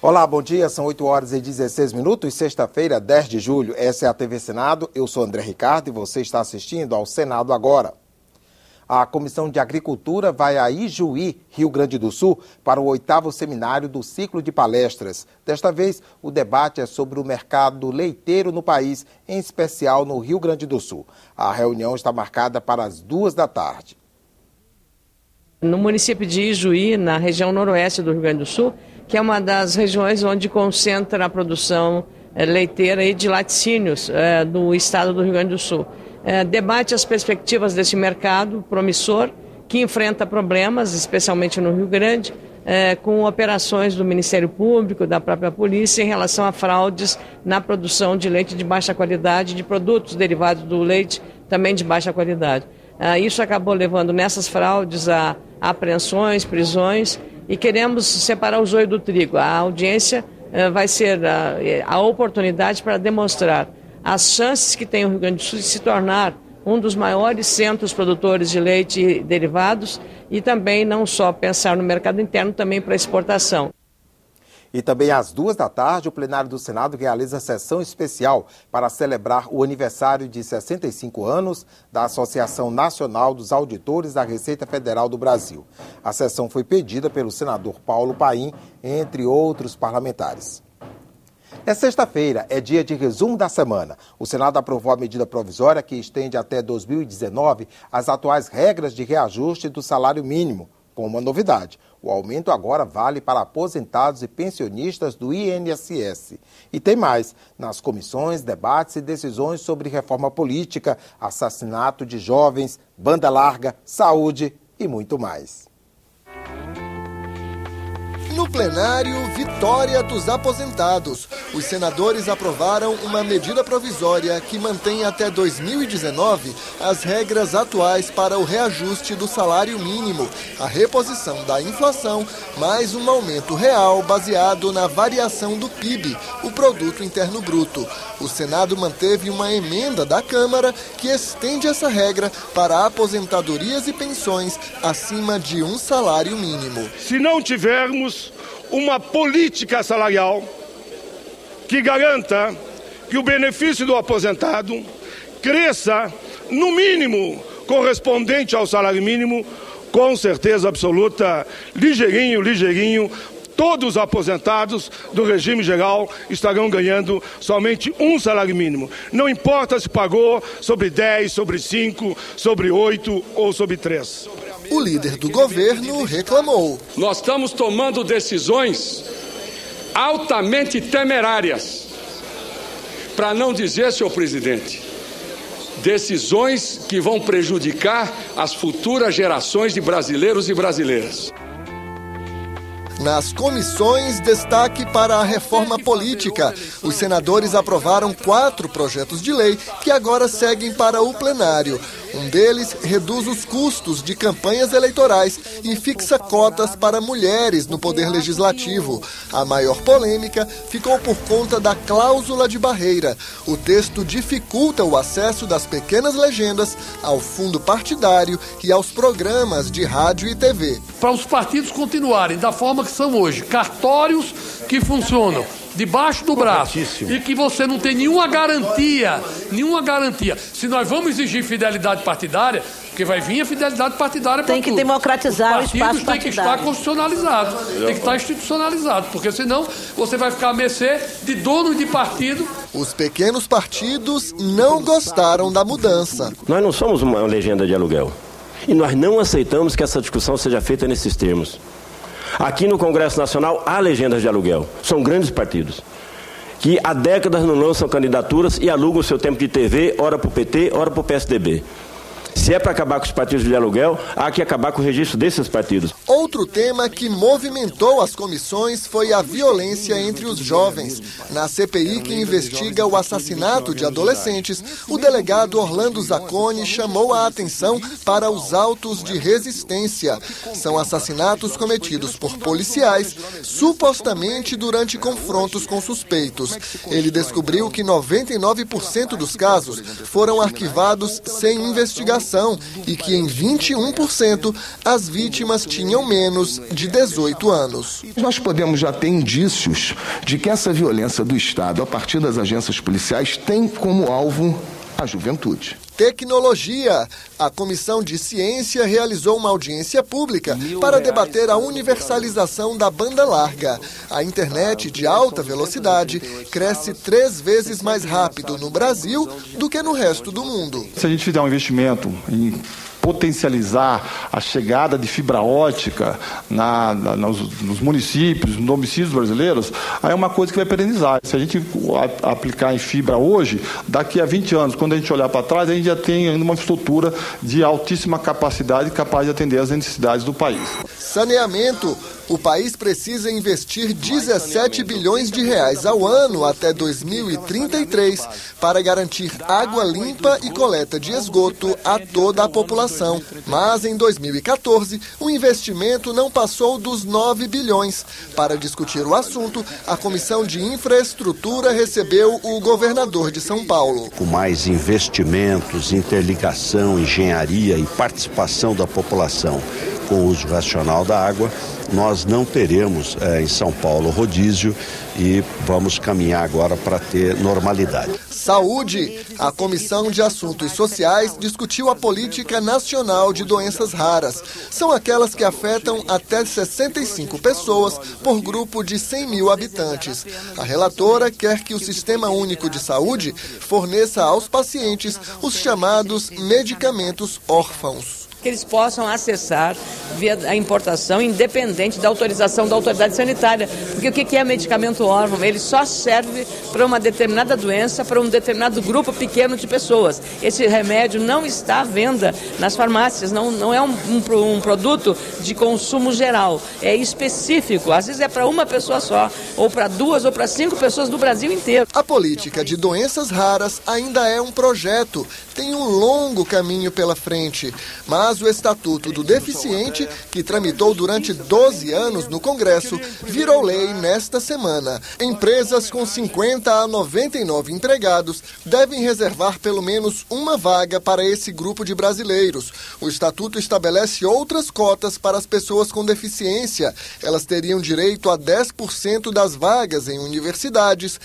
Olá, bom dia, são 8h16, sexta-feira, 10 de julho, essa é a TV Senado, eu sou André Ricardo e você está assistindo ao Senado Agora. A Comissão de Agricultura vai a Ijuí, Rio Grande do Sul, para o 8º seminário do ciclo de palestras. Desta vez, o debate é sobre o mercado leiteiro no país, em especial no Rio Grande do Sul. A reunião está marcada para as 14h. No município de Ijuí, na região noroeste do Rio Grande do Sul, que é uma das regiões onde concentra a produção leiteira e de laticínios do estado do Rio Grande do Sul. Debate as perspectivas desse mercado promissor, que enfrenta problemas, especialmente no Rio Grande, com operações do Ministério Público, da própria polícia, em relação a fraudes na produção de leite de baixa qualidade, de produtos derivados do leite também de baixa qualidade. Isso acabou levando nessas fraudes a apreensões, prisões, e queremos separar o joio do trigo. A audiência vai ser a oportunidade para demonstrar as chances que tem o Rio Grande do Sul de se tornar um dos maiores centros produtores de leite e derivados e também não só pensar no mercado interno, também para exportação. E também às 14h, o plenário do Senado realiza sessão especial para celebrar o aniversário de 65 anos da Associação Nacional dos Auditores da Receita Federal do Brasil. A sessão foi pedida pelo senador Paulo Paim, entre outros parlamentares. É sexta-feira, é dia de resumo da semana. O Senado aprovou a medida provisória que estende até 2019 as atuais regras de reajuste do salário mínimo, com uma novidade. O aumento agora vale para aposentados e pensionistas do INSS. E tem mais. Nas comissões, debates e decisões sobre reforma política, assassinato de jovens, banda larga, saúde e muito mais. No plenário, vitória dos aposentados. Os senadores aprovaram uma medida provisória que mantém até 2019 as regras atuais para o reajuste do salário mínimo, a reposição da inflação, mais um aumento real baseado na variação do PIB, o Produto Interno Bruto. O Senado manteve uma emenda da Câmara que estende essa regra para aposentadorias e pensões acima de um salário mínimo. Se não tivermos uma política salarial que garanta que o benefício do aposentado cresça, no mínimo, correspondente ao salário mínimo, com certeza absoluta, ligeirinho, todos os aposentados do regime geral estarão ganhando somente um salário mínimo. Não importa se pagou sobre 10, sobre 5, sobre 8 ou sobre 3. O líder do governo reclamou. Nós estamos tomando decisões altamente temerárias, para não dizer, senhor presidente, decisões que vão prejudicar as futuras gerações de brasileiros e brasileiras. Nas comissões, destaque para a reforma política. Os senadores aprovaram 4 projetos de lei que agora seguem para o plenário. Um deles reduz os custos de campanhas eleitorais e fixa cotas para mulheres no Poder Legislativo. A maior polêmica ficou por conta da cláusula de barreira. O texto dificulta o acesso das pequenas legendas ao fundo partidário e aos programas de rádio e TV. Para os partidos continuarem da forma que são hoje, cartórios que funcionam debaixo do braço e que você não tem nenhuma garantia. Se nós vamos exigir fidelidade partidária, porque vai vir a fidelidade partidária para tudo. Tem que democratizar o espaço partidário. Tem que estar constitucionalizado, tem que estar institucionalizado, porque senão você vai ficar à mercê de dono de partido. Os pequenos partidos não gostaram da mudança. Nós não somos uma legenda de aluguel e nós não aceitamos que essa discussão seja feita nesses termos. Aqui no Congresso Nacional há legendas de aluguel. São grandes partidos que há décadas não lançam candidaturas e alugam o seu tempo de TV, ora para o PT, ora para o PSDB. Se é para acabar com os partidos de aluguel, há que acabar com o registro desses partidos. Outro tema que movimentou as comissões foi a violência entre os jovens. Na CPI que investiga o assassinato de adolescentes, o delegado Orlando Zacconi chamou a atenção para os autos de resistência. São assassinatos cometidos por policiais, supostamente durante confrontos com suspeitos. Ele descobriu que 99% dos casos foram arquivados sem investigação e que em 21% as vítimas tinham tenham menos de 18 anos. Nós podemos já ter indícios de que essa violência do Estado, a partir das agências policiais, tem como alvo a juventude. Tecnologia. A Comissão de Ciência realizou uma audiência pública para debater a universalização da banda larga. A internet de alta velocidade cresce 3 vezes mais rápido no Brasil do que no resto do mundo. Se a gente fizer um investimento em potencializar a chegada de fibra ótica nos municípios, nos domicílios brasileiros, aí é uma coisa que vai perenizar. Se a gente aplicar em fibra hoje, daqui a 20 anos, quando a gente olhar para trás, a gente já tem ainda uma estrutura de altíssima capacidade capaz de atender às necessidades do país. Saneamento. O país precisa investir 17 bilhões de reais ao ano até 2033 para garantir água limpa e coleta de esgoto a toda a população. Mas em 2014, o investimento não passou dos 9 bilhões. Para discutir o assunto, a Comissão de Infraestrutura recebeu o governador de São Paulo. Com mais investimentos, interligação, engenharia e participação da população com o uso racional da água, nós não teremos em São Paulo rodízio e vamos caminhar agora para ter normalidade. Saúde. A Comissão de Assuntos Sociais discutiu a Política Nacional de Doenças Raras. São aquelas que afetam até 65 pessoas por grupo de 100 mil habitantes. A relatora quer que o Sistema Único de Saúde forneça aos pacientes os chamados medicamentos órfãos. Que eles possam acessar via a importação, independente da autorização da autoridade sanitária. Porque o que é medicamento órfão? Ele só serve para uma determinada doença, para um determinado grupo pequeno de pessoas. Esse remédio não está à venda nas farmácias, não é um produto de consumo geral, é específico. Às vezes é para uma pessoa só, ou para 2 ou para 5 pessoas do Brasil inteiro. A política de doenças raras ainda é um projeto, tem um longo caminho pela frente, mas o Estatuto do Deficiente, que tramitou durante 12 anos no Congresso, virou lei nesta semana. Empresas com 50 a 99 empregados devem reservar pelo menos uma vaga para esse grupo de brasileiros. O Estatuto estabelece outras cotas para as pessoas com deficiência. Elas teriam direito a 10% das vagas em universidades,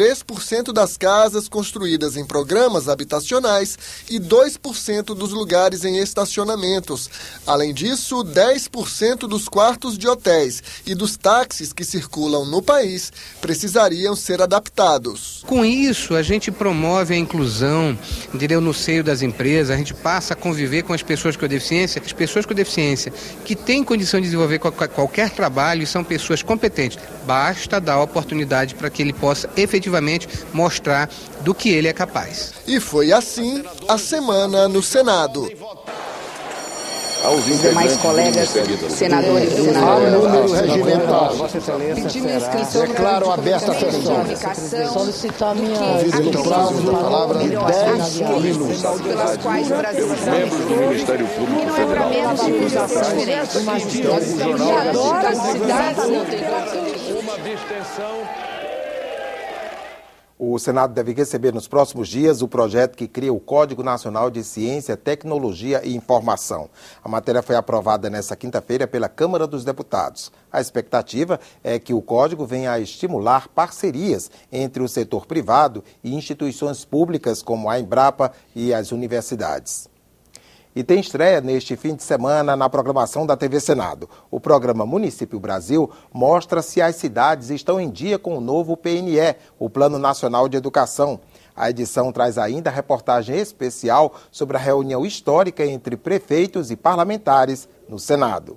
3% das casas construídas em programas habitacionais e 2% dos lugares em estacionamentos. Além disso, 10% dos quartos de hotéis e dos táxis que circulam no país precisariam ser adaptados. Com isso, a gente promove a inclusão, entendeu, no seio das empresas, a gente passa a conviver com as pessoas com deficiência, que têm condição de desenvolver qualquer trabalho e são pessoas competentes. Basta dar a oportunidade para que ele possa efetivamente mostrar do que ele é capaz. E foi assim a semana no Senado. Aos demais colegas, senadores e senadoras. Número regimental. Pedindo inscrição. Declaro aberta a sessão. Solicitar minha prazo de palavra de 10 minutos. Pelas quais o Brasil membros do Ministério Público Federal. Uma distensão. O Senado deve receber nos próximos dias o projeto que cria o Código Nacional de Ciência, Tecnologia e Informação. A matéria foi aprovada nesta quinta-feira pela Câmara dos Deputados. A expectativa é que o código venha a estimular parcerias entre o setor privado e instituições públicas como a Embrapa e as universidades. E tem estreia neste fim de semana na programação da TV Senado. O programa Município Brasil mostra se as cidades estão em dia com o novo PNE, o Plano Nacional de Educação. A edição traz ainda reportagem especial sobre a reunião histórica entre prefeitos e parlamentares no Senado.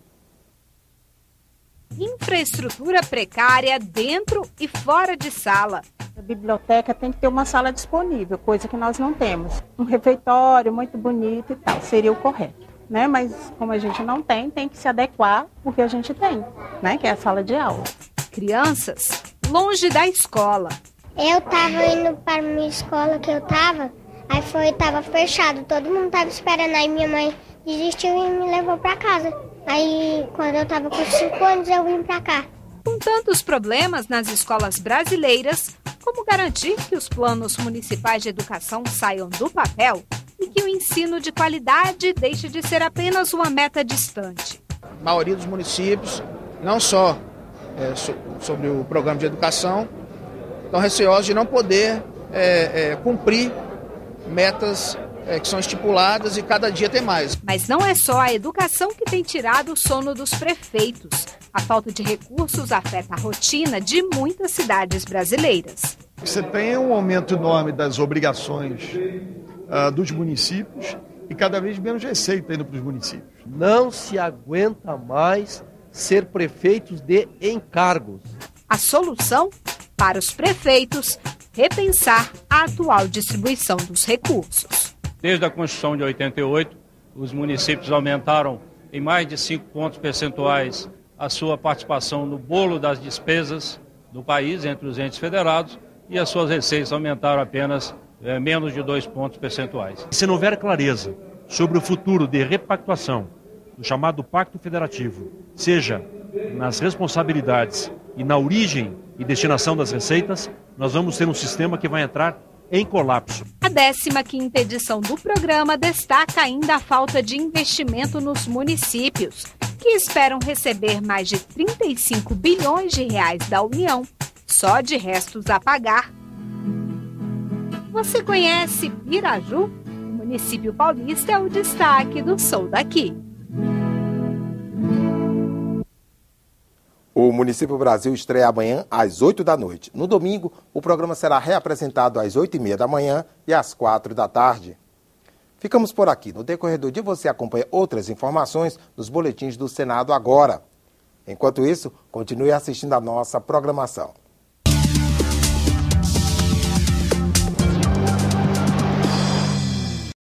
Infraestrutura precária dentro e fora de sala. A biblioteca tem que ter uma sala disponível, coisa que nós não temos. Um refeitório muito bonito e tal, seria o correto, né? Mas como a gente não tem, tem que se adequar ao que a gente tem, né? Que é a sala de aula. Crianças longe da escola. Eu estava indo para a minha escola que eu estava, aí estava fechado, todo mundo estava esperando, aí minha mãe desistiu e me levou para casa. Aí, quando eu estava com 5 anos, eu vim para cá. Com tantos problemas nas escolas brasileiras, como garantir que os planos municipais de educação saiam do papel e que o ensino de qualidade deixe de ser apenas uma meta distante? maioria dos municípios, não só sobre o programa de educação, estão receosos de não poder cumprir metas que são estipuladas e cada dia tem mais. Mas não é só a educação que tem tirado o sono dos prefeitos. A falta de recursos afeta a rotina de muitas cidades brasileiras. Você tem um aumento enorme das obrigações dos municípios e cada vez menos receita indo para os municípios. Não se aguenta mais ser prefeitos de encargos. A solução? Para os prefeitos, repensar a atual distribuição dos recursos. Desde a Constituição de 88, os municípios aumentaram em mais de 5 pontos percentuais a sua participação no bolo das despesas do país entre os entes federados e as suas receitas aumentaram apenas menos de 2 pontos percentuais. Se não houver clareza sobre o futuro de repactuação do chamado Pacto Federativo, seja nas responsabilidades e na origem e destinação das receitas, nós vamos ter um sistema que vai entrar em colapso. A 15ª edição do programa destaca ainda a falta de investimento nos municípios, que esperam receber mais de 35 bilhões de reais da União, só de restos a pagar. Você conhece Piraju? O município paulista é o destaque do Sou Daqui. O Município Brasil estreia amanhã às 8 da noite. No domingo, o programa será reapresentado às 8h30 da manhã e às 4 da tarde. Ficamos por aqui. No decorrer do dia, você acompanha outras informações nos boletins do Senado agora. Enquanto isso, continue assistindo a nossa programação.